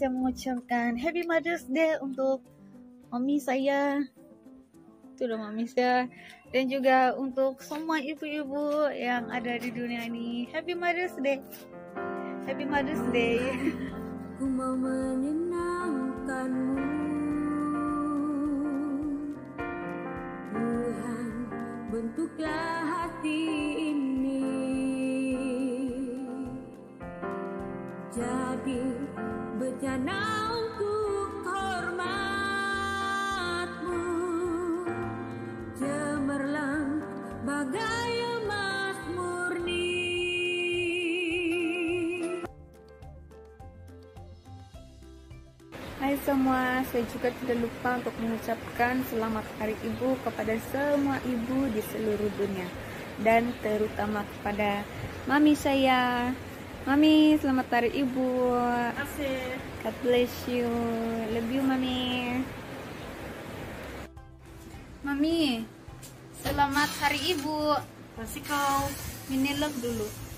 saya mengucapkan Happy Mother's Day untuk mami saya, itu udah mami saya, dan juga untuk semua ibu-ibu yang ada di dunia ini. Happy Mother's Day, Happy Mother's Day. Ku mau menyenangkanmu, Tuhan, bentuklah hati ini jadi bejana untuk hormatmu, cemerlang bagai emas murni. Hai semua, saya juga tidak lupa untuk mengucapkan selamat Hari Ibu kepada semua ibu di seluruh dunia, dan terutama kepada mami saya. Mami, selamat Hari Ibu. Asik. God bless you. Love you, Mami. Mami, selamat Hari Ibu. Kasih kau Mini love dulu.